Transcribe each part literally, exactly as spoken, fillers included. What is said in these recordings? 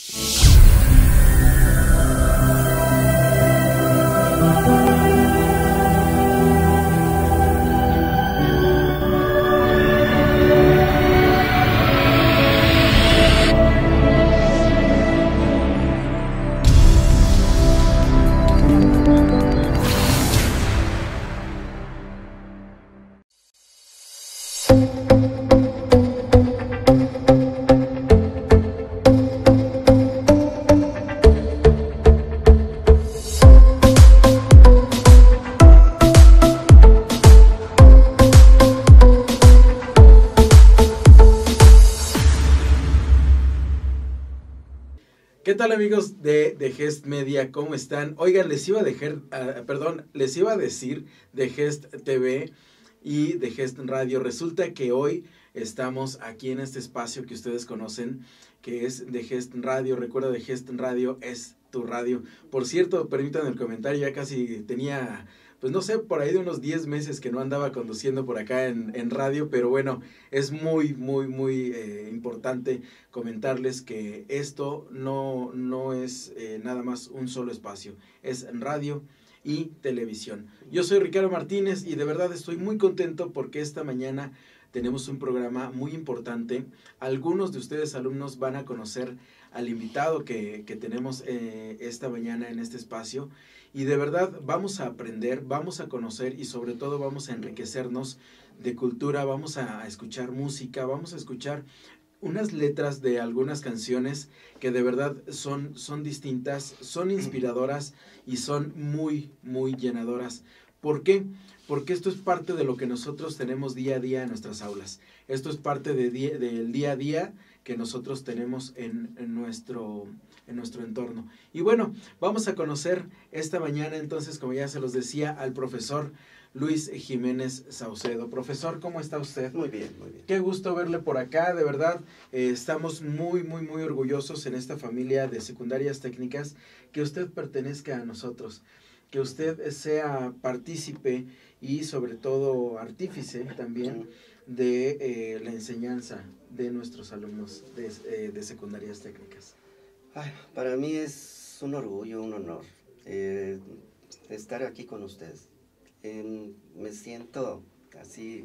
¿Qué tal, amigos de, de Gest Media? ¿Cómo están? Oigan, les iba a dejar, uh, perdón, les iba a decir de Gest T V y de Gest Radio. Resulta que hoy estamos aquí en este espacio que ustedes conocen, que es de Gest Radio. Recuerda, de Gest Radio es tu radio. Por cierto, permítanme el comentario, ya casi tenía, pues no sé, por ahí de unos diez meses que no andaba conduciendo por acá en, en radio, pero bueno, es muy, muy, muy eh, importante comentarles que esto no, no es eh, nada más un solo espacio, es radio y televisión. Yo soy Ricardo Martínez y de verdad estoy muy contento porque esta mañana tenemos un programa muy importante. Algunos de ustedes, alumnos, van a conocer al invitado que, que tenemos eh, esta mañana en este espacio. Y de verdad vamos a aprender, vamos a conocer y sobre todo vamos a enriquecernos de cultura, vamos a escuchar música, vamos a escuchar unas letras de algunas canciones que de verdad son, son distintas, son inspiradoras y son muy, muy llenadoras. ¿Por qué? Porque esto es parte de lo que nosotros tenemos día a día en nuestras aulas. Esto es parte de día, del día a día que nosotros tenemos en, en, nuestro, en nuestro entorno. Y bueno, vamos a conocer esta mañana entonces, como ya se los decía, al profesor Luis Jiménez Saucedo. Profesor, ¿cómo está usted? Muy bien, muy bien. Qué gusto verle por acá, de verdad. Eh, estamos muy, muy, muy orgullosos en esta familia de secundarias técnicas que usted pertenezca a nosotros, que usted sea partícipe y sobre todo artífice también de eh, la enseñanza de nuestros alumnos de, eh, de secundarias técnicas. Ay, para mí es un orgullo, un honor eh, estar aquí con ustedes. Eh, me siento así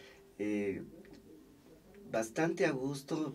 eh, bastante a gusto,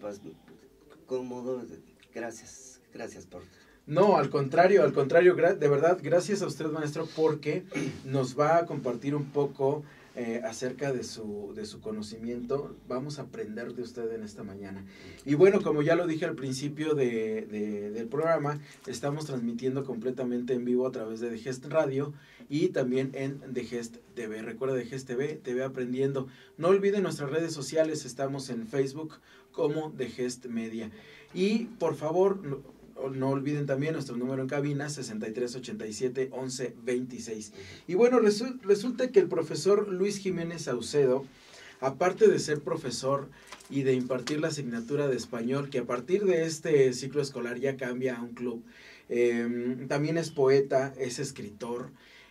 cómodo. Gracias, gracias por... No, al contrario, al contrario, de verdad, gracias a usted, maestro, porque nos va a compartir un poco eh, acerca de su, de su conocimiento. Vamos a aprender de usted en esta mañana. Y bueno, como ya lo dije al principio de, de, del programa, estamos transmitiendo completamente en vivo a través de The Gest Radio y también en The Gest T V. Recuerda, The Gest T V, T V Aprendiendo. No olviden nuestras redes sociales, estamos en Facebook como The Gest Media. Y por favor... no olviden también nuestro número en cabina, sesenta y tres ochenta y siete once veintiséis. Y bueno, resu resulta que el profesor Luis Jiménez Saucedo, aparte de ser profesor y de impartir la asignatura de español, que a partir de este ciclo escolar ya cambia a un club, eh, también es poeta, es escritor,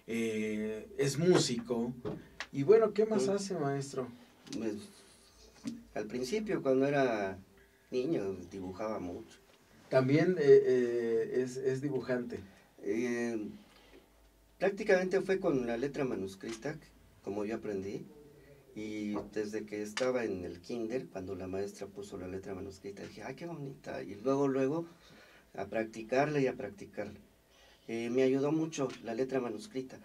eh, es músico. Y bueno, ¿qué más hace, maestro? Pues, al principio, cuando era niño, dibujaba mucho. También eh, eh, es, es dibujante. Eh, prácticamente fue con la letra manuscrita, como yo aprendí, y desde que estaba en el kinder, cuando la maestra puso la letra manuscrita, dije, ¡ay, qué bonita! Y luego, luego, a practicarla y a practicarla. Eh, me ayudó mucho la letra manuscrita,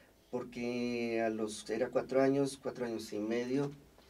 porque a los, era cuatro años, cuatro años y medio,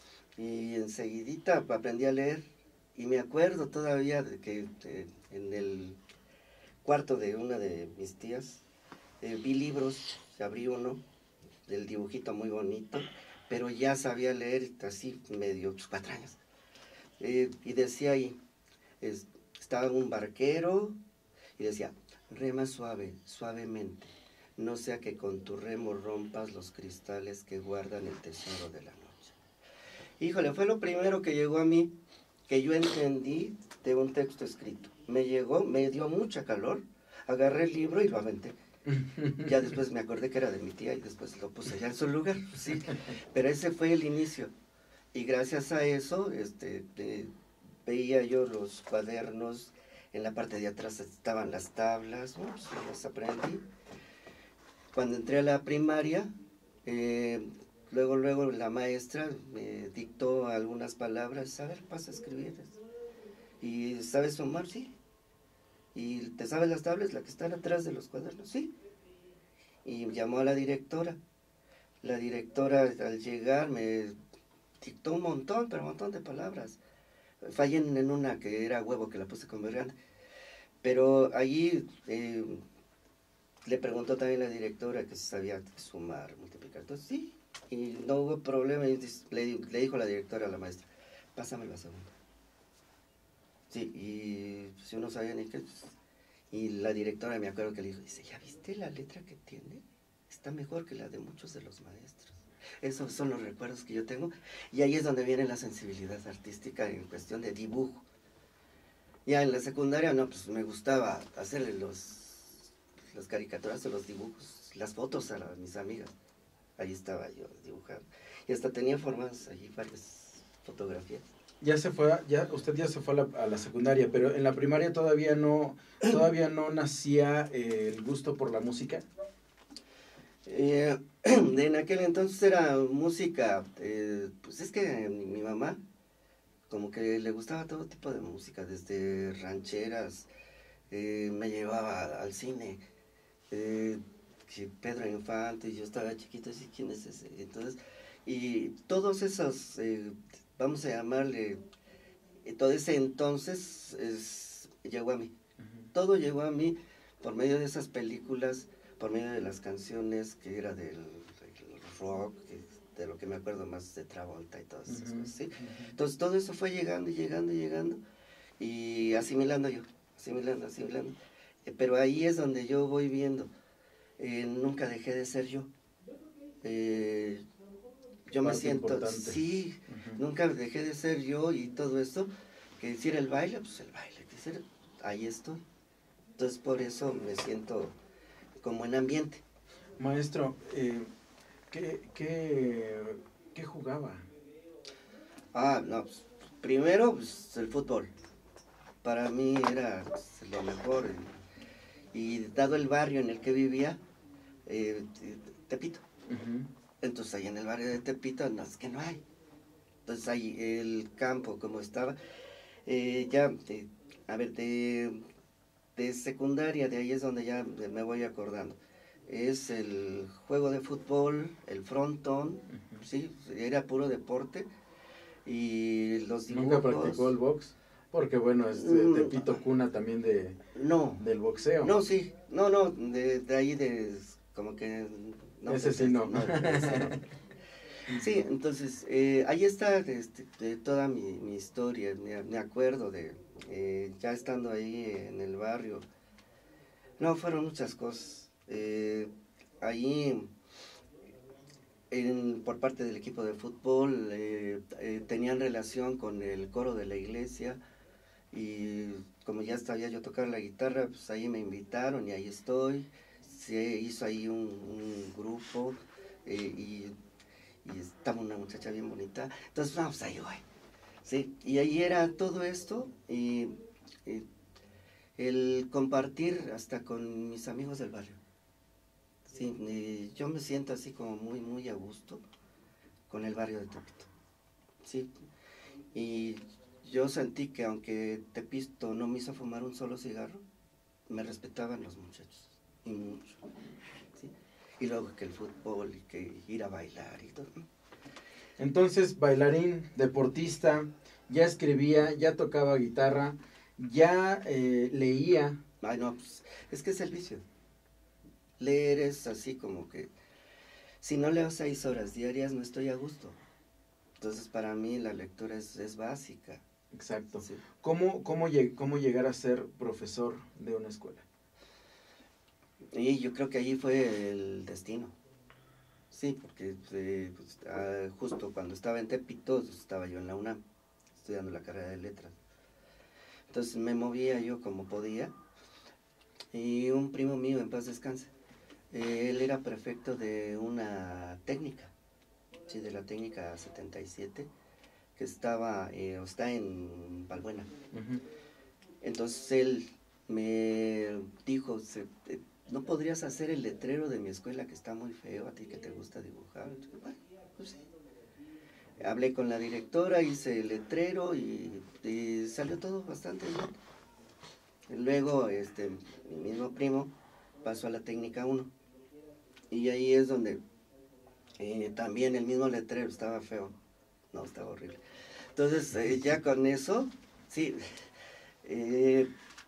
y enseguidita aprendí a leer, y me acuerdo todavía de que eh, en el cuarto de una de mis tías eh, vi libros, abrí uno, del dibujito muy bonito, pero ya sabía leer así medio, pues, cuatro años. Eh, y decía ahí, es, estaba un barquero y decía, rema suave, suavemente, no sea que con tu remo rompas los cristales que guardan el tesoro de la noche. Híjole, fue lo primero que llegó a mí, que yo entendí de un texto escrito. Me llegó, me dio mucha calor, agarré el libro y lo aventé. Ya después me acordé que era de mi tía y después lo puse ya en su lugar, sí. Pero ese fue el inicio. Y gracias a eso, este, eh, veía yo los cuadernos en la parte de atrás estaban las tablas, ¿no? Pues las aprendí. Cuando entré a la primaria, eh, luego, luego la maestra me dictó algunas palabras, a ver, pasa a escribir. ¿Y sabes sumar? Sí. ¿Y te sabes las tablas, la que están atrás de los cuadernos? Sí. Y llamó a la directora. La directora al llegar me dictó un montón, pero un montón de palabras. Fallé en, en una que era huevo, que la puse con B grande. Pero allí eh, le preguntó también la directora que si sabía sumar, multiplicar. Entonces sí, y no hubo problema. Y le, le dijo la directora a la maestra, pásame la segunda. Sí, y si uno sabía ni qué, pues, y la directora me acuerdo que le dijo, dice, ¿ya viste la letra que tiene? Está mejor que la de muchos de los maestros. Esos son los recuerdos que yo tengo, y ahí es donde viene la sensibilidad artística en cuestión de dibujo. Ya en la secundaria, no, pues me gustaba hacerle los, las caricaturas o los dibujos, las fotos a, la, a mis amigas. Ahí estaba yo dibujando. Y hasta tenía formadas allí varias fotografías. Ya se fue, ya usted ya se fue a la, a la secundaria, pero en la primaria todavía no, todavía no nacía eh, el gusto por la música. Eh, en aquel entonces era música, eh, pues es que mi, mi mamá como que le gustaba todo tipo de música, desde rancheras, eh, me llevaba al cine, eh, que Pedro Infante, y yo estaba chiquito, así, ¿quién es ese? Entonces, y todos esos, eh, vamos a llamarle, eh, todo ese entonces es, llegó a mí. Uh-huh. Todo llegó a mí por medio de esas películas, por medio de las canciones, que era del, del rock, que, de lo que me acuerdo más de Travolta y todas esas uh-huh. cosas, ¿sí? Uh-huh. Entonces todo eso fue llegando y llegando y llegando, y asimilando yo, asimilando, asimilando. Eh, pero ahí es donde yo voy viendo, eh, nunca dejé de ser yo. Eh, yo me siento, importante. sí, uh-huh. nunca dejé de ser yo y todo esto, que hiciera el baile, pues el baile, que hiciera, ahí estoy. Entonces por eso me siento como en ambiente. Maestro, eh, ¿qué, qué, ¿qué jugaba? Ah, no, pues, primero pues, el fútbol. Para mí era pues, lo mejor. Y, y dado el barrio en el que vivía, eh, Tepito. Uh-huh. Entonces ahí en el barrio de Tepito, no, es que no hay. Entonces ahí el campo como estaba, eh, ya, de, a ver, de, de secundaria, de ahí es donde ya me voy acordando. Es el juego de fútbol, el frontón, uh-huh. sí, era puro deporte. Y los dibujos. ¿Nunca practicó el box? Porque bueno, es de, de Pito cuna también de, no, del boxeo. No, sí, no, no, de, de ahí de, como que... No, ese sí no. no, ese no. Sí, entonces, eh, ahí está este, de toda mi, mi historia, me, me acuerdo de, eh, ya estando ahí en el barrio, no, fueron muchas cosas, eh, ahí, en, por parte del equipo de fútbol, eh, eh, tenían relación con el coro de la iglesia, y como ya sabía yo tocar la guitarra, pues ahí me invitaron y ahí estoy, se hizo ahí un, un grupo, eh, y... y estaba una muchacha bien bonita, entonces vamos ahí voy, sí, y ahí era todo esto, y, y el compartir hasta con mis amigos del barrio, sí, y yo me siento así como muy, muy a gusto con el barrio de Tepito, sí, y yo sentí que aunque Tepito no me hizo fumar un solo cigarro, me respetaban los muchachos, y mucho. Y luego que el fútbol y que ir a bailar y todo. Entonces, bailarín, deportista, ya escribía, ya tocaba guitarra, ya eh, leía. Ay, no, pues, es que es el vicio. Leer es así como que, si no leo seis horas diarias no estoy a gusto. Entonces, para mí la lectura es, es básica. Exacto. Sí. ¿Cómo, cómo, lleg- ¿Cómo llegar a ser profesor de una escuela? Y yo creo que allí fue el destino. Sí, porque eh, pues, ah, justo cuando estaba en Tepito, estaba yo en la UNAM, estudiando la carrera de letras. Entonces me movía yo como podía. Y un primo mío, en paz descanse, eh, él era prefecto de una técnica, sí, de la técnica setenta y siete, que estaba, eh, está en Balbuena. Uh-huh. Entonces él me dijo, se, eh, ¿no podrías hacer el letrero de mi escuela que está muy feo, a ti que te gusta dibujar? Entonces, bueno, pues sí. Hablé con la directora, hice el letrero y, y salió todo bastante bien. Luego, este, mi mismo primo pasó a la técnica uno. Y ahí es donde eh, también el mismo letrero estaba feo. No, estaba horrible. Entonces, eh, ya con eso, sí, eh,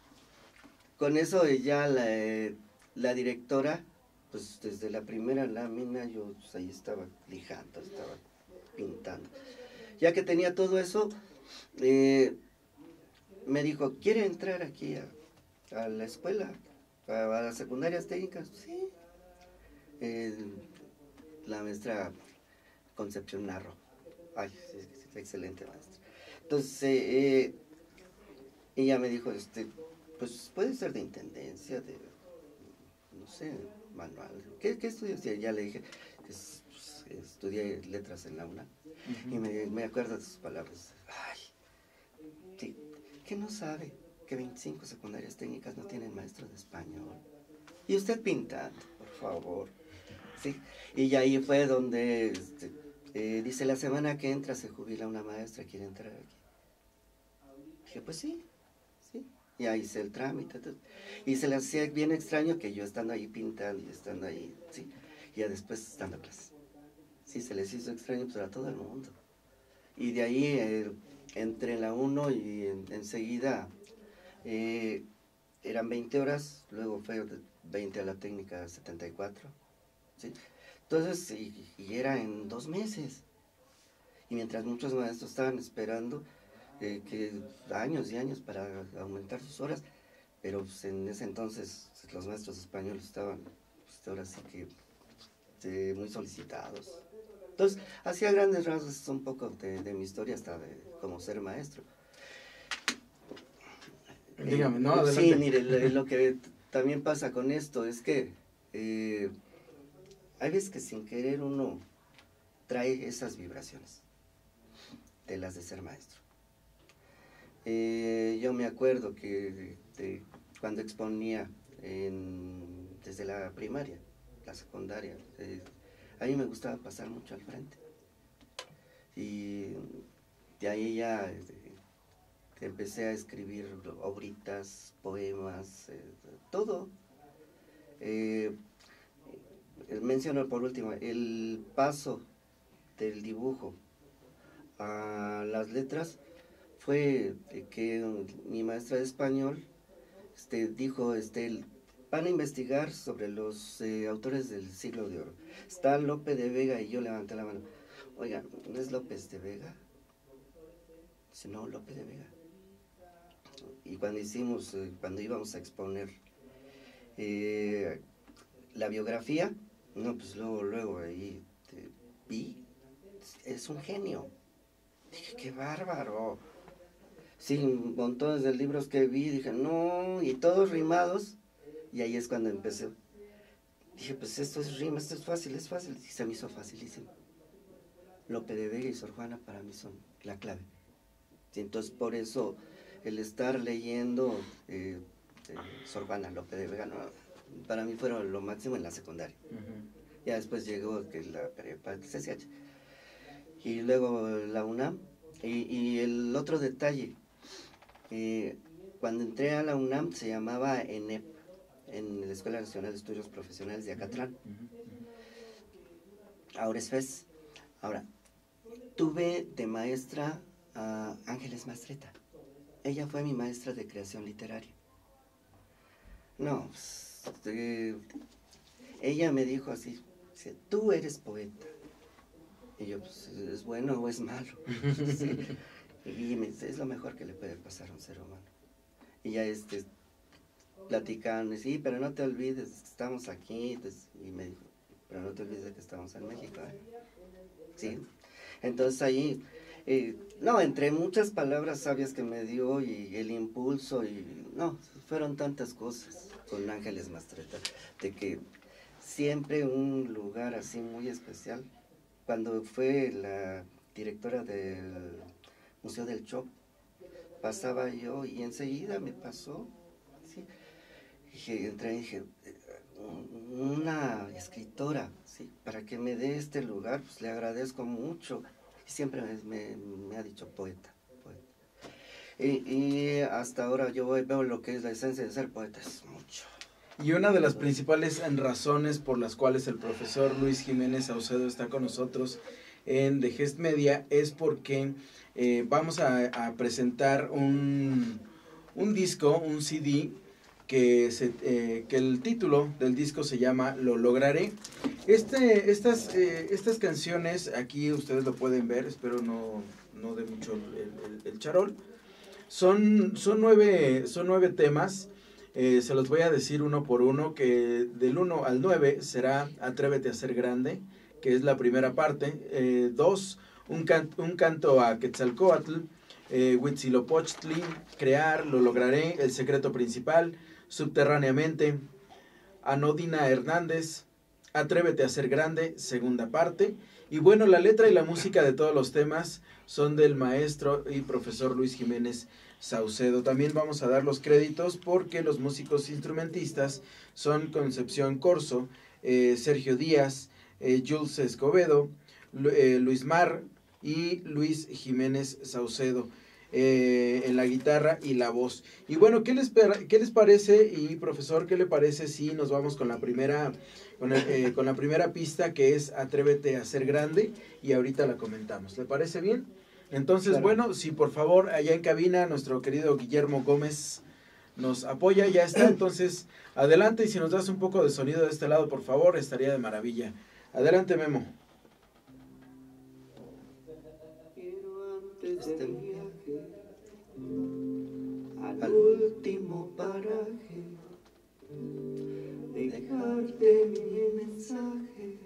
con eso eh, ya la, eh, la directora, pues desde la primera lámina yo pues, ahí estaba lijando, estaba pintando. Ya que tenía todo eso, eh, me dijo, ¿quiere entrar aquí a, a la escuela, a, a las secundarias técnicas? Sí. Eh, la maestra Concepción Narro. Ay, sí, sí, sí, excelente maestra. Entonces, eh, eh, ella me dijo, este, pues puede ser de intendencia, de, no sé, manual. ¿Qué, qué estudios? Y ya le dije, pues, pues, estudié letras en la UNAM. Uh-huh. Y me, me acuerdo de sus palabras. Ay, ¿qué, qué no sabe? Que veinticinco secundarias técnicas no tienen maestro de español. Y usted pintando, por favor. Sí. Y ahí fue donde este, eh, dice, la semana que entra se jubila una maestra, ¿quiere entrar aquí? Dije, pues sí, sí. Y ahí hice el trámite. Todo. Y se le hacía bien extraño que yo estando ahí pintando y estando ahí, sí. Y ya después dando clases. Sí, se les hizo extraño pues, a todo el mundo. Y de ahí eh, entré en la uno y en, enseguida eh, eran veinte horas, luego fue veinte a la técnica setenta y cuatro. ¿Sí? Entonces, y, y era en dos meses. Y mientras muchos maestros estaban esperando eh, que años y años para aumentar sus horas, pero pues, en ese entonces los maestros españoles estaban, pues, ahora sí que eh, muy solicitados. Entonces, hacía grandes rasgos un poco de, de mi historia hasta de cómo ser maestro. Dígame, no, eh, adelante. Sí, mire, lo, lo que también pasa con esto es que eh, hay veces que sin querer uno trae esas vibraciones de las de ser maestro. Eh, yo me acuerdo que de, de, cuando exponía en, desde la primaria, la secundaria, eh, a mí me gustaba pasar mucho al frente. Y de ahí ya eh, empecé a escribir obritas, poemas, eh, todo. Eh, menciono por último, el paso del dibujo a las letras fue que mi maestra de español este, dijo, este, van a investigar sobre los eh, autores del siglo de oro. Está Lope de Vega y yo levanté la mano. Oigan, ¿no es López de Vega? Dice, no, Lope de Vega. Y cuando hicimos, eh, cuando íbamos a exponer eh, la biografía, no, pues luego, luego ahí te vi, es un genio. Dije, qué bárbaro. Sí, montones de libros que vi, dije, no, y todos rimados. Y ahí es cuando empecé. Dije, pues esto es rima, esto es fácil, es fácil. Y se me hizo facilísimo. Lope de Vega y Sor Juana para mí son la clave. Y entonces por eso el estar leyendo eh, eh, Sor Juana, Lope de Vega, no, para mí fueron lo máximo en la secundaria. Uh-huh. Ya después llegó que la prepa, C C H. Y luego la UNAM. Y, y el otro detalle, eh, cuando entré a la UNAM se llamaba ENEP, en la Escuela Nacional de Estudios Profesionales de Acatlán. Ahora es F E S. Ahora, tuve de maestra a Ángeles Mastreta. Ella fue mi maestra de creación literaria. No, pues, eh, ella me dijo así, tú eres poeta. Y yo, pues, ¿es bueno o es malo? Sí. Y me dice, es lo mejor que le puede pasar a un ser humano. Y ya este, platicando, sí, pero no te olvides que estamos aquí. Y me dijo, pero no te olvides de que estamos en México. ¿eh? Sí. Entonces ahí, eh, no, entre muchas palabras sabias que me dio y el impulso, y no, fueron tantas cosas con Ángeles Mastreta, de que siempre un lugar así muy especial. Cuando fue la directora del Museo del Chopo, pasaba yo y enseguida me pasó. ¿Sí? Dije, entré y dije, una escritora, ¿sí? Para que me dé este lugar, pues le agradezco mucho. Y siempre me, me, me ha dicho poeta. poeta. Y, y hasta ahora yo veo lo que es la esencia de ser poeta, es mucho. Y una de las principales razones por las cuales el profesor Luis Jiménez Saucedo está con nosotros en The Gest Media es porque eh, vamos a, a presentar un, un disco, un C D, que, se, eh, que el título del disco se llama Lo Lograré. Este, estas, eh, estas canciones, aquí ustedes lo pueden ver, espero no, no dé mucho el, el, el charol, son, son, nueve, son nueve temas. Eh, se los voy a decir uno por uno, que del uno al nueve será Atrévete a ser grande, que es la primera parte. Eh, dos, un, can, un canto a Quetzalcóatl, eh, Huitzilopochtli, Crear, Lo Lograré, El secreto principal, Subterráneamente, Anodina Hernández, Atrévete a ser grande, segunda parte. Y bueno, la letra y la música de todos los temas son del maestro y profesor Luis Jiménez Saucedo. También vamos a dar los créditos porque los músicos instrumentistas son Concepción Corso, eh, Sergio Díaz, eh, Jules Escobedo, Lu, eh, Luis Mar y Luis Jiménez Saucedo eh, en la guitarra y la voz. Y bueno, ¿qué les, qué les parece? Y profesor, ¿qué le parece si nos vamos con la primera, con, el, eh, con la primera pista, que es Atrévete a ser grande, y ahorita la comentamos? ¿Le parece bien? Entonces, claro. Bueno, si por favor, allá en cabina, nuestro querido Guillermo Gómez nos apoya, ya está. Entonces, adelante, y si nos das un poco de sonido de este lado, por favor, estaría de maravilla. Adelante, Memo. Este viaje al último paraje, dejarte mi mensaje.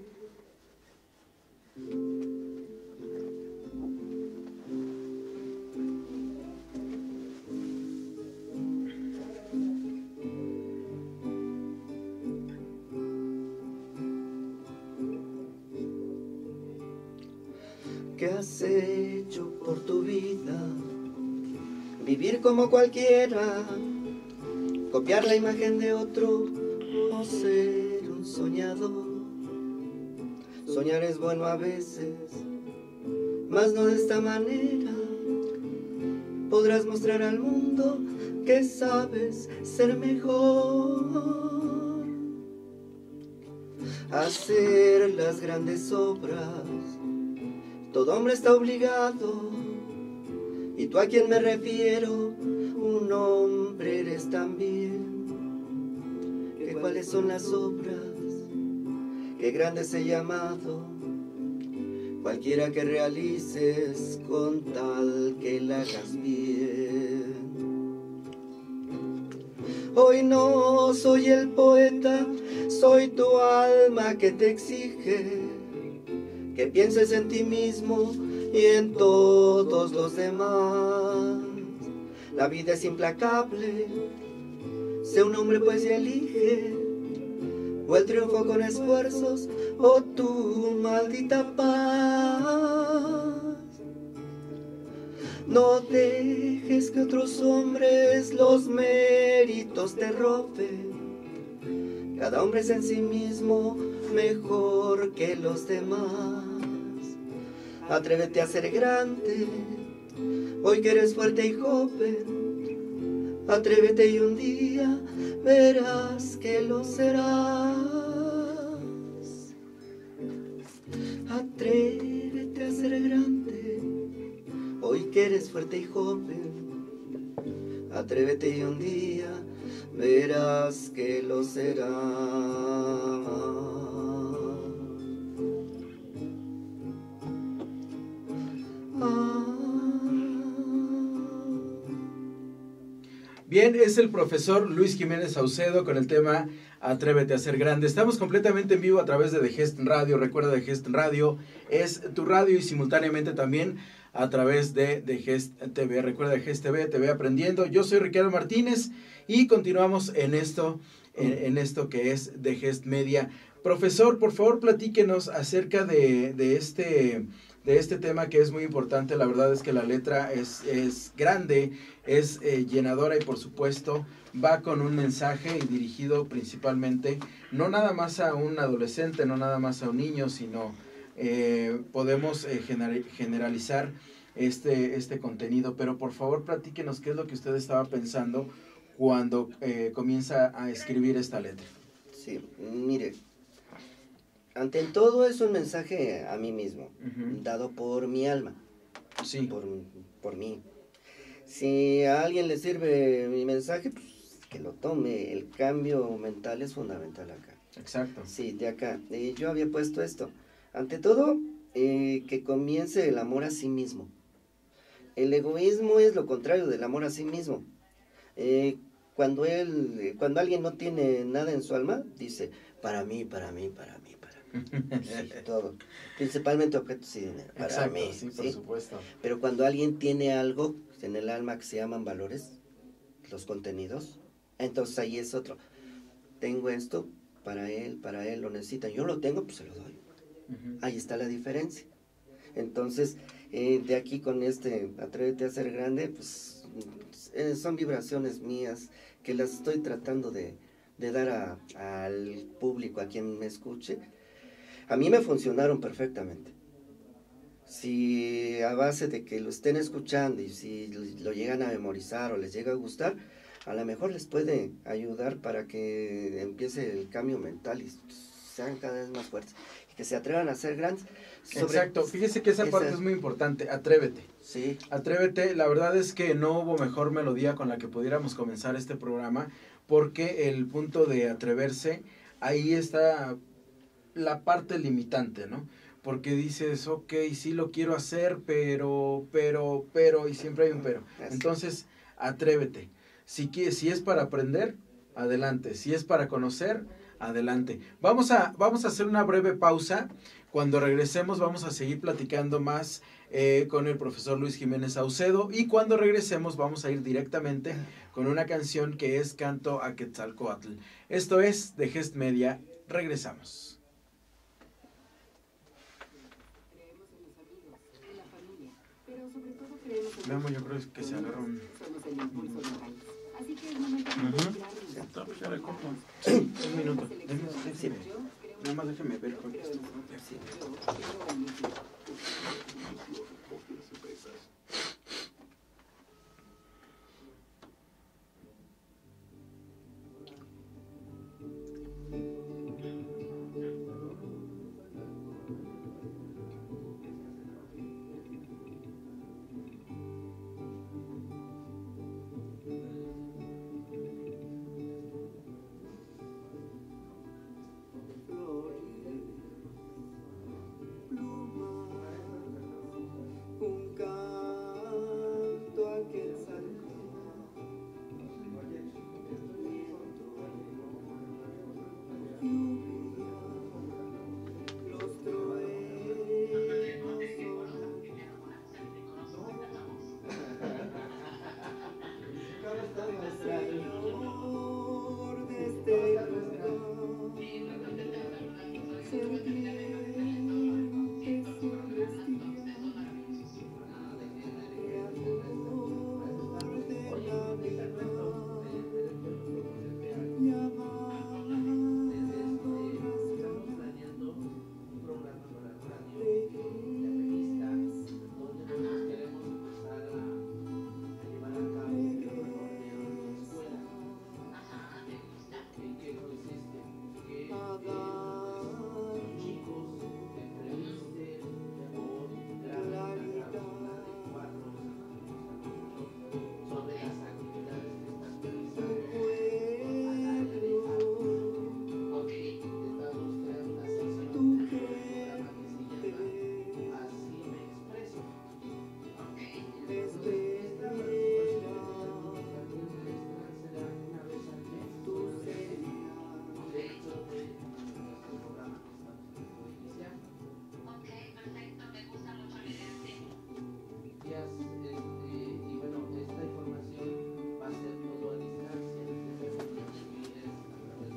¿Qué has hecho por tu vida? Vivir como cualquiera, copiar la imagen de otro o ser un soñador. Soñar es bueno a veces, mas no de esta manera. Podrás mostrar al mundo que sabes ser mejor. Hacer las grandes obras, todo hombre está obligado, y tú a quien me refiero, un hombre eres también. ¿Que cuáles son las obras? Qué grandes he llamado, cualquiera que realices con tal que la hagas bien. Hoy no soy el poeta, soy tu alma que te exige que pienses en ti mismo y en todos los demás. La vida es implacable, sé un hombre pues y elige, o el triunfo con esfuerzos, o tu maldita paz. No dejes que otros hombres los méritos te roben. Cada hombre es en sí mismo mejor que los demás. Atrévete a ser grande, hoy que eres fuerte y joven. Atrévete y un día verás que lo serás. Atrévete a ser grande, hoy que eres fuerte y joven. Atrévete y un día verás que lo serás. Bien, es el profesor Luis Jiménez Saucedo con el tema Atrévete a ser grande. Estamos completamente en vivo a través de The Gest Radio. Recuerda, The Gest Radio es tu radio y simultáneamente también a través de The Gest T V. Recuerda, The Gest T V, T V Aprendiendo. Yo soy Ricardo Martínez y continuamos en esto, en, en esto que es The Gest Media. Profesor, por favor, platíquenos acerca de, de, este, de este tema que es muy importante. La verdad es que la letra es, es grande, es eh, llenadora y por supuesto va con un mensaje y dirigido principalmente no nada más a un adolescente, no nada más a un niño, sino eh, podemos eh, gener generalizar este, este contenido. Pero por favor platíquenos qué es lo que usted estaba pensando cuando eh, comienza a escribir esta letra. Sí, mire, ante todo es un mensaje a mí mismo, uh-huh. dado por mi alma, sí. por, por mí. Si a alguien le sirve mi mensaje, pues que lo tome. El cambio mental es fundamental acá. Exacto. Sí, de acá. Eh, yo había puesto esto. Ante todo, eh, que comience el amor a sí mismo. El egoísmo es lo contrario del amor a sí mismo. Eh, cuando él, cuando alguien no tiene nada en su alma, dice, para mí, para mí, para mí, para mí. Sí, todo. Principalmente objetos y dinero. Para Exacto, mí. Sí, por ¿sí? supuesto. Pero cuando alguien tiene algo en el alma que se llaman valores, los contenidos, entonces ahí es otro. Tengo esto para él, para él lo necesita. Yo lo tengo, pues se lo doy. Uh-huh. Ahí está la diferencia. Entonces, eh, de aquí con este, atrévete a ser grande, pues eh, son vibraciones mías que las estoy tratando de, de dar a, al público, a quien me escuche. A mí me funcionaron perfectamente. Si a base de que lo estén escuchando y si lo llegan a memorizar o les llega a gustar, a lo mejor les puede ayudar para que empiece el cambio mental y sean cada vez más fuertes y que se atrevan a ser grandes. Sobre Exacto, fíjese que esa, esa parte es muy importante, atrévete. Sí. Atrévete, la verdad es que no hubo mejor melodía con la que pudiéramos comenzar este programa, porque el punto de atreverse, ahí está la parte limitante, ¿no? Porque dices, ok, sí lo quiero hacer, pero, pero, pero, y siempre hay un pero. Entonces, atrévete. Si, si es para aprender, adelante. Si es para conocer, adelante. Vamos a, vamos a hacer una breve pausa. Cuando regresemos vamos a seguir platicando más eh, con el profesor Luis Jiménez Saucedo. Y cuando regresemos vamos a ir directamente con una canción que es Canto a Quetzalcóatl. Esto es de Gest Media. Regresamos. Veamos, yo creo que se agarraron. Así que es momento de uh-huh. Ya le corto. Sí, un minuto. Déjeme, sí, nada más déjeme ver con esto. Sí.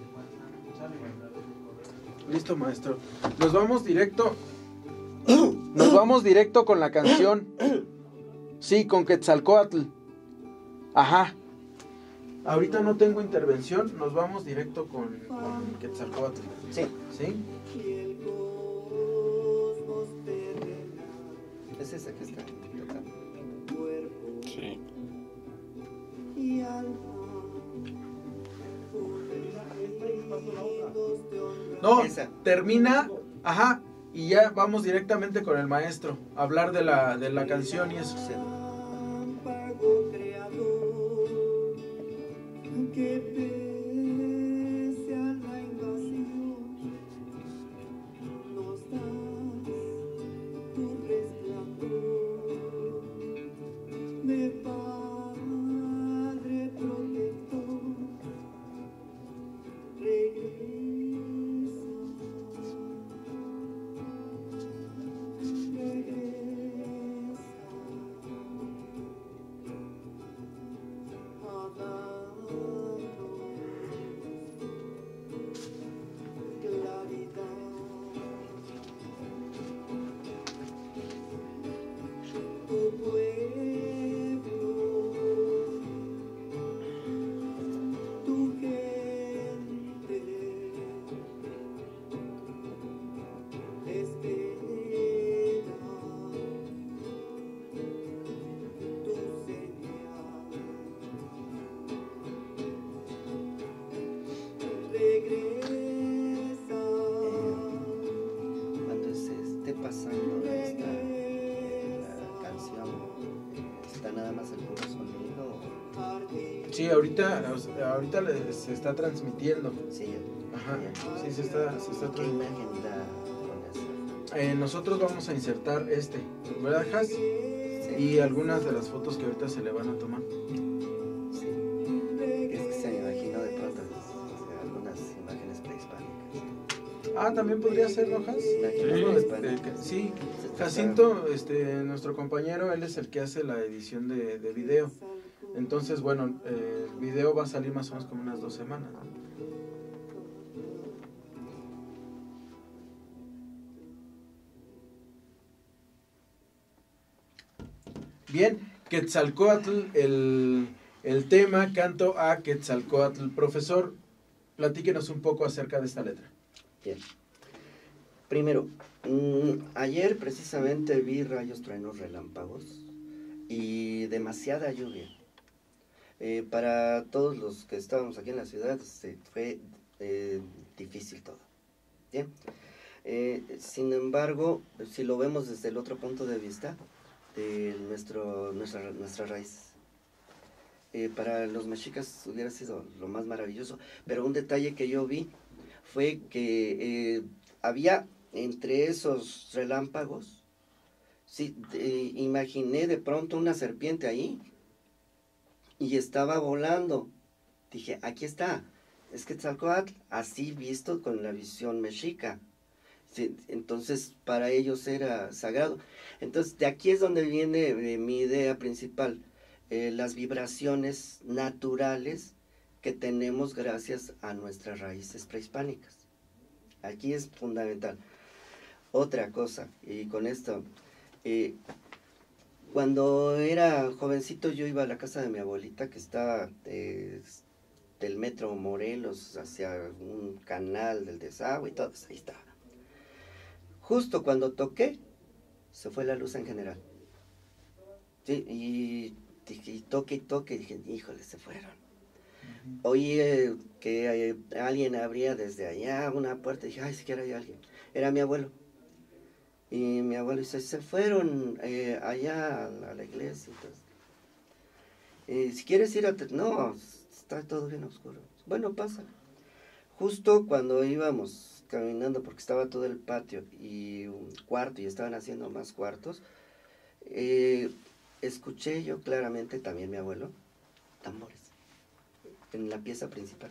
Listo, maestro. Nos vamos directo Nos vamos directo con la canción. Sí, con Quetzalcóatl. Ajá. Ahorita no tengo intervención, nos vamos directo con, con Quetzalcóatl. Sí. ¿Sí? Es esa que está tocando. Sí. No, Esa. termina, ajá, y ya vamos directamente con el maestro, a hablar de la, de la canción y eso. Sí. Que pese a la invasión nos das tu resplandor de Padre protector. Regresa, regresa a darnos claridad. Tu pueblo, tu gente espera tu señal. Regresa, Cuando se esté pasando esta la canción, ¿está nada más el puro sonido? Sí, ahorita, ahorita le- se está transmitiendo. Sí. Ajá, sí, se está, se está ¿Qué transmitiendo. imagen da con eso? Eh, nosotros vamos a insertar este, ¿verdad, Has? Sí. Y algunas de las fotos que ahorita se le van a tomar. Sí. Es que se me imaginó de pronto o sea, algunas imágenes prehispánicas. Ah, también podría ser, ¿no, Has? Imágenes Uno, este, prehispánicas. que- sí, Se está- Jacinto, este, nuestro compañero, él es el que hace la edición de, de video. Entonces, bueno, eh, el video va a salir más o menos como unas dos semanas. Bien, Quetzalcóatl, el, el tema, canto a Quetzalcóatl. Profesor, platíquenos un poco acerca de esta letra. Bien. Primero, mmm, ayer precisamente vi rayos, truenos, relámpagos y demasiada lluvia. Eh, para todos los que estábamos aquí en la ciudad este, fue eh, difícil todo. Bien. Eh, sin embargo, si lo vemos desde el otro punto de vista, de nuestro, nuestra, nuestra raíz, eh, para los mexicas hubiera sido lo más maravilloso, pero un detalle que yo vi fue que eh, había entre esos relámpagos, sí, eh, imaginé de pronto una serpiente ahí y estaba volando. Dije, aquí está, es Quetzalcóatl, así visto con la visión mexica. Sí, entonces para ellos era sagrado. Entonces de aquí es donde viene eh, mi idea principal, eh, las vibraciones naturales que tenemos gracias a nuestras raíces prehispánicas. Aquí es fundamental. Otra cosa, y con esto, eh, cuando era jovencito yo iba a la casa de mi abuelita que estaba eh, del metro Morelos hacia un canal del desagüe y todo eso, ahí estaba. Justo cuando toqué, se fue la luz en general. Sí, y dije, y toque y toque, y dije, híjole, se fueron. Uh-huh. Oí eh, que eh, alguien abría desde allá una puerta, y dije, ay, siquiera hay alguien. Era mi abuelo. Y mi abuelo dice, se fueron eh, allá a la, a la iglesia. Entonces, eh, si quieres ir a... No, está todo bien oscuro. Bueno, pasa. Justo cuando íbamos caminando, porque estaba todo el patio y un cuarto, y estaban haciendo más cuartos, eh, escuché yo claramente, también mi abuelo, tambores, en la pieza principal.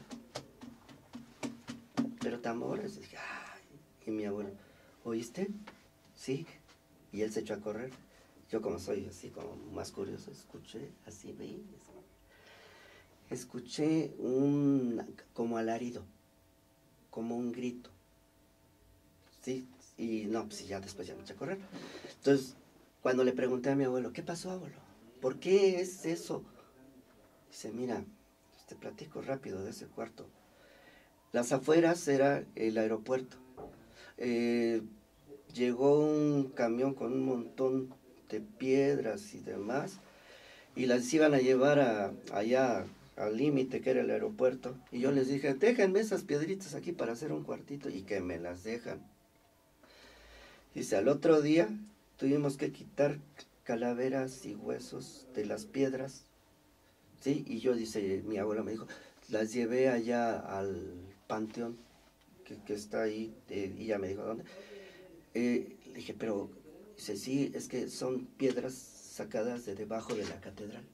Pero tambores, y dije, ay, y mi abuelo, ¿oíste? Sí, y él se echó a correr. Yo como soy así como más curioso, escuché, así vi, escuché un, como alarido, como un grito. Sí, Y no, pues ya después ya me eché a correr. Entonces, cuando le pregunté a mi abuelo, ¿qué pasó, abuelo? ¿Por qué es eso? Dice, mira, te platico rápido de ese cuarto. Las afueras era el aeropuerto. Eh, llegó un camión con un montón de piedras y demás, y las iban a llevar a, allá al límite que era el aeropuerto. Y yo les dije, déjenme esas piedritas aquí para hacer un cuartito, y que me las dejan. Dice, al otro día tuvimos que quitar calaveras y huesos de las piedras, ¿sí? Y yo, dice, mi abuela me dijo, las llevé allá al panteón que, que está ahí, eh, y ella me dijo, ¿dónde? Eh, le dije, pero, dice, sí, es que son piedras sacadas de debajo de la catedral.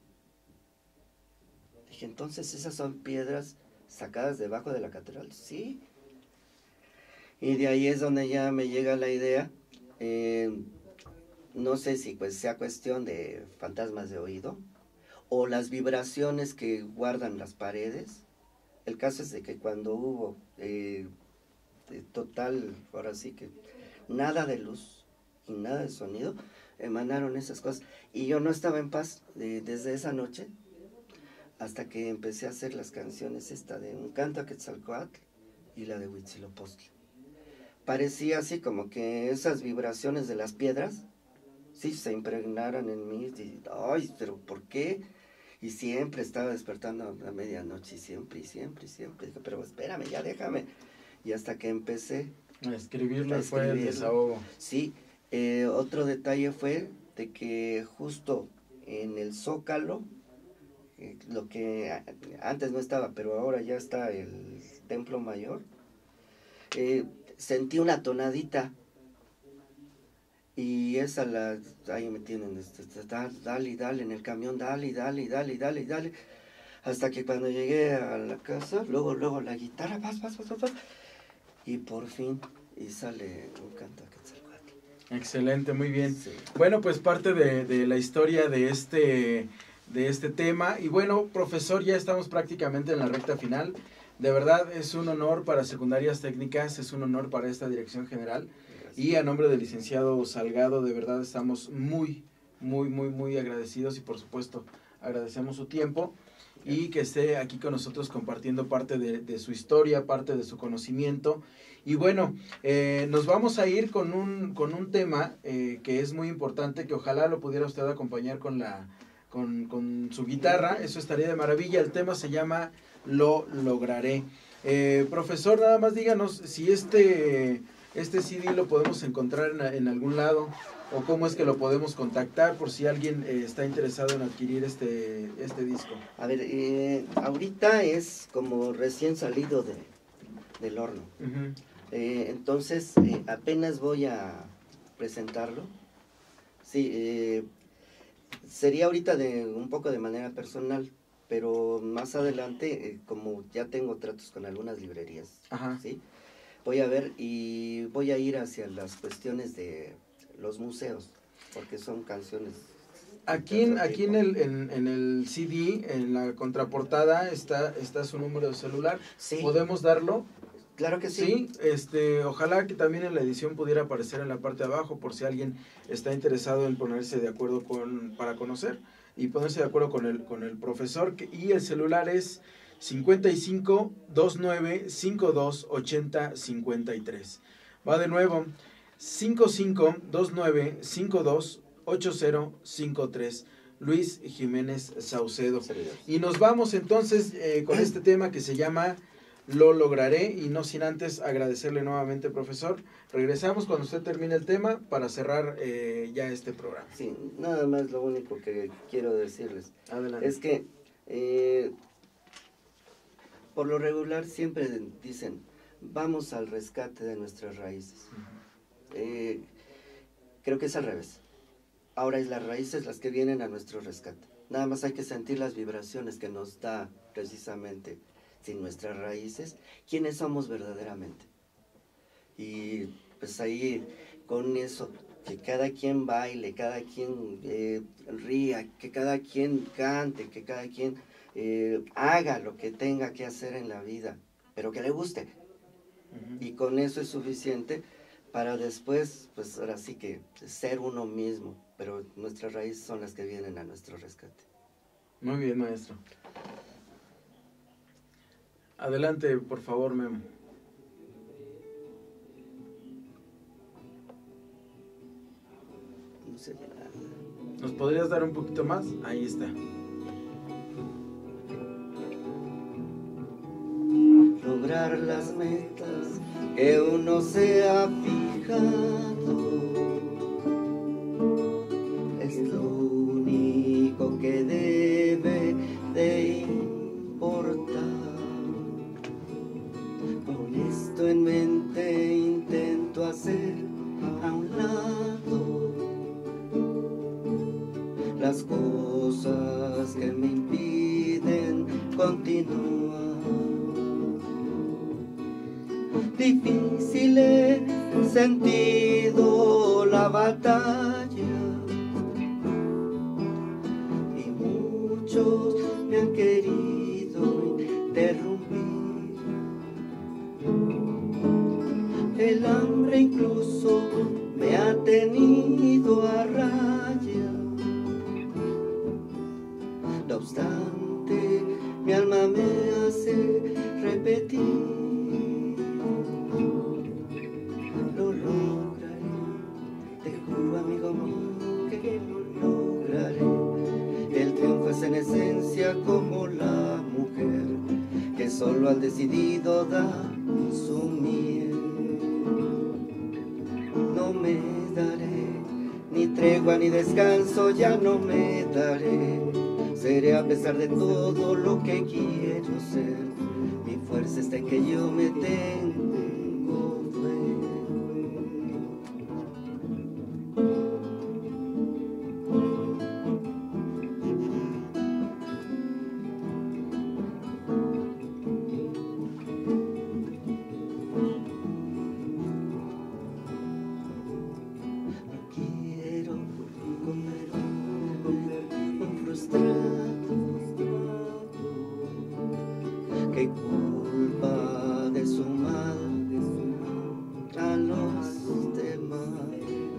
Dije, entonces esas son piedras sacadas debajo de la catedral, sí. Y de ahí es donde ya me llega la idea. Eh, no sé si pues sea cuestión de fantasmas de oído o las vibraciones que guardan las paredes. El caso es de que cuando hubo eh, de total, ahora sí que nada de luz y nada de sonido, emanaron esas cosas. Y yo no estaba en paz de, desde esa noche hasta que empecé a hacer las canciones, esta de Un canto a Quetzalcóatl y la de Huitzilopochtli. Parecía así como que esas vibraciones de las piedras, sí, se impregnaran en mí. Y, ay, pero ¿por qué? Y siempre estaba despertando a medianoche, y siempre, y siempre, y siempre. Dije, pero espérame, ya déjame. Y hasta que empecé A escribirlo a fue el escribirlo. desahogo. Sí, eh, otro detalle fue de que justo en el Zócalo, eh, lo que a- antes no estaba, pero ahora ya está el Templo Mayor, eh, sentí una tonadita. Y esa la, ahí me tienen, este, este, dale, dale, dale, en el camión, dale, dale, dale, dale, dale. Hasta que cuando llegué a la casa, luego, luego la guitarra, vas, vas, vas, vas, vas, y por fin, y sale Un canto a Quetzalcóatl. Excelente, muy bien. Sí. Bueno, pues parte de, de la historia de este, de este tema. Y bueno, profesor, ya estamos prácticamente en la recta final. De verdad, es un honor para Secundarias Técnicas, es un honor para esta dirección general. Y a nombre del licenciado Salgado, de verdad estamos muy, muy, muy, muy agradecidos y por supuesto agradecemos su tiempo y que esté aquí con nosotros compartiendo parte de, de su historia, parte de su conocimiento. Y bueno, eh, nos vamos a ir con un, con un tema eh, que es muy importante, que ojalá lo pudiera usted acompañar con, la, con, con su guitarra, eso estaría de maravilla. El tema se llama Lo Lograré. Eh, profesor, nada más díganos si este... Este C D lo podemos encontrar en, en algún lado, o cómo es que lo podemos contactar por si alguien eh, está interesado en adquirir este, este disco. A ver, eh, ahorita es como recién salido de, del horno. Uh-huh. Eh, entonces, eh, apenas voy a presentarlo. Sí, eh, sería ahorita de un poco de manera personal, pero más adelante, eh, como ya tengo tratos con algunas librerías, Ajá. ¿sí? Voy a ver y voy a ir hacia las cuestiones de los museos, porque son canciones. Aquí, en, aquí en, el, en, en el C D, en la contraportada, está, está su número de celular. Sí. ¿Podemos darlo? Claro que sí. Sí, este, ojalá que también en la edición pudiera aparecer en la parte de abajo, por si alguien está interesado en ponerse de acuerdo con, para conocer, y ponerse de acuerdo con el, con el profesor. Que, y el celular es cincuenta y cinco, veintinueve, cincuenta y dos, ochenta, cincuenta y tres. Va de nuevo, cincuenta y cinco, veintinueve, cincuenta y dos, ochenta, cincuenta y tres. Luis Jiménez Saucedo. Y nos vamos entonces eh, con este tema que se llama Lo Lograré, y no sin antes agradecerle nuevamente, profesor. Regresamos cuando usted termine el tema para cerrar eh, ya este programa. Sí, nada más lo único que quiero decirles Adelante. es que eh, por lo regular siempre dicen, vamos al rescate de nuestras raíces. Uh-huh. Eh, creo que es al revés. Ahora es las raíces las que vienen a nuestro rescate. Nada más hay que sentir las vibraciones que nos da precisamente sin nuestras raíces, quiénes somos verdaderamente. Y pues ahí con eso, que cada quien baile, cada quien eh, ría, que cada quien cante, que cada quien eh, haga lo que tenga que hacer en la vida, pero que le guste. Uh-huh. Y con eso es suficiente para después, pues ahora sí que ser uno mismo, pero nuestras raíces son las que vienen a nuestro rescate. Muy bien, maestro. Adelante, por favor, Memo. No sé, nada. ¿Nos podrías dar un poquito más? Ahí está. Lograr las metas que uno se ha fijado es lo único que debe de importar. Con esto en mente intento hacer a un lado las cosas que me impiden continuar. Difícil he sentido la batalla y muchos me han querido interrumpir. El hambre incluso me ha tenido a raya. No obstante, mi alma me hace repetir. Lo lograré, te juro, amigo mío, que lo lograré. El triunfo es en esencia como la mujer que solo al decidido da su miel. No me daré ni tregua ni descanso, ya no me daré. Seré a pesar de todo lo que quiero ser. Mi fuerza está en que yo me tengo fe. No quiero comer un frustrado que culpa de su mal a los demás.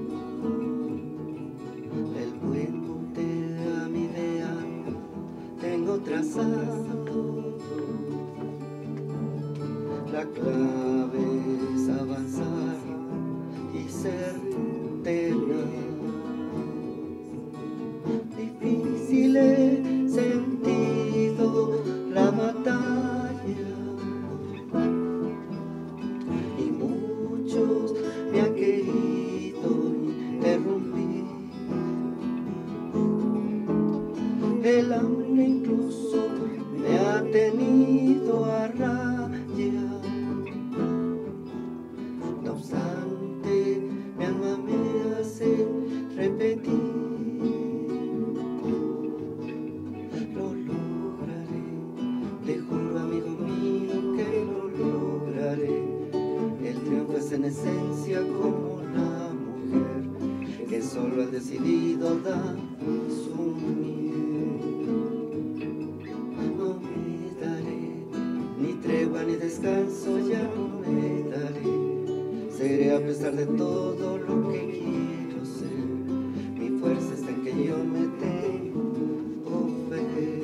El buen monte a mi ideal tengo trazado. La clave es avanzar y ser tenaz. Difícil he sentido la batalla y muchos me han querido interrumpir. El hambre incluso me ha tenido a raya. No obstante, mi alma me hace repetir. Lo lograré, te juro, amigo mío, que lo lograré. El triunfo es en esencia como la mujer que solo ha decidido dar su miel. No me daré ni tregua ni descanso, ya no me daré. Seré a pesar de todo lo que quiero ser. Mi fuerza está en que yo me tengo fe.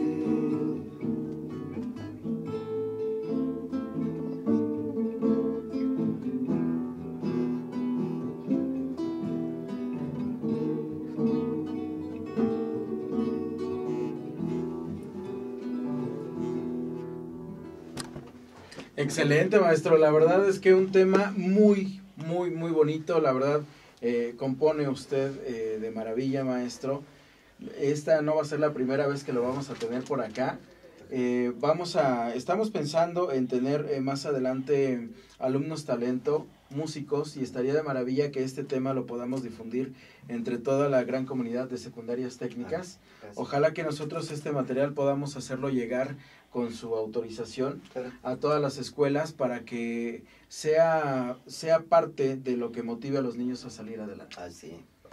Excelente, maestro. La verdad es que un tema muy, muy, muy bonito. La verdad, eh, compone usted eh, de maravilla, maestro. Esta no va a ser la primera vez que lo vamos a tener por acá. Eh, vamos a, estamos pensando en tener eh, más adelante alumnos talento, músicos, y estaría de maravilla que este tema lo podamos difundir entre toda la gran comunidad de secundarias técnicas. Ojalá que nosotros este material podamos hacerlo llegar con su autorización a todas las escuelas para que sea, sea parte de lo que motive a los niños a salir adelante. Ah, sí, sí.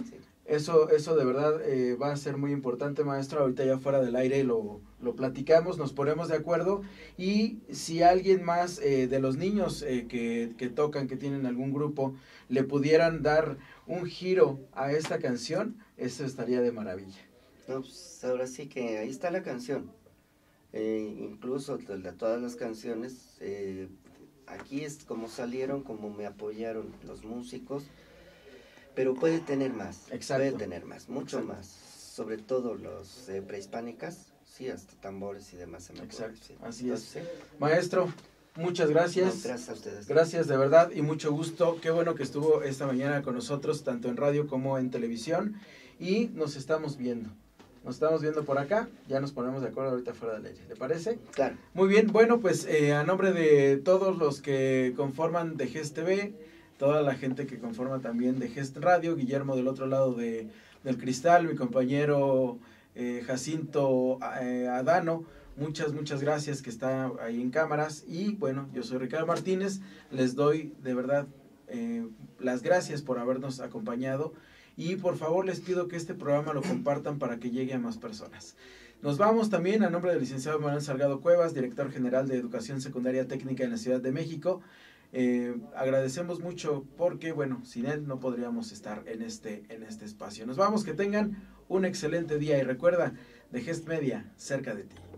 Eso, eso de verdad eh, va a ser muy importante, maestro. Ahorita ya fuera del aire lo, lo platicamos, nos ponemos de acuerdo. Y si alguien más eh, de los niños eh, que, que tocan, que tienen algún grupo, le pudieran dar un giro a esta canción, eso estaría de maravilla. No, pues ahora sí que ahí está la canción. Eh, incluso de la- todas las canciones, eh, aquí es como salieron, como me apoyaron los músicos, pero puede tener más, Exacto. puede tener más, mucho Exacto. más, sobre todo los eh, prehispánicas, sí, hasta tambores y demás se me ocurre, Exacto, sí. así es. Entonces, Maestro, muchas sí, gracias. no, gracias a ustedes. Gracias de verdad y mucho gusto. Qué bueno que estuvo esta mañana con nosotros, tanto en radio como en televisión. Y nos estamos viendo. Nos estamos viendo por acá. Ya nos ponemos de acuerdo ahorita fuera del aire. ¿Le parece? Claro, Muy bien. Bueno, pues eh, a nombre de todos los que conforman de Gest T V, toda la gente que conforma también de Gest Radio, Guillermo del otro lado de, del cristal, mi compañero eh, Jacinto eh, Adano, muchas, muchas gracias que está ahí en cámaras. Y bueno, yo soy Ricardo Martínez, les doy de verdad eh, las gracias por habernos acompañado y por favor les pido que este programa lo compartan para que llegue a más personas. Nos vamos también a nombre del licenciado Manuel Salgado Cuevas, director general de Educación Secundaria Técnica en la Ciudad de México. Eh, agradecemos mucho porque, bueno, sin él no podríamos estar en este, en este espacio. Nos vamos, que tengan un excelente día y recuerda, de Gest Media, cerca de ti.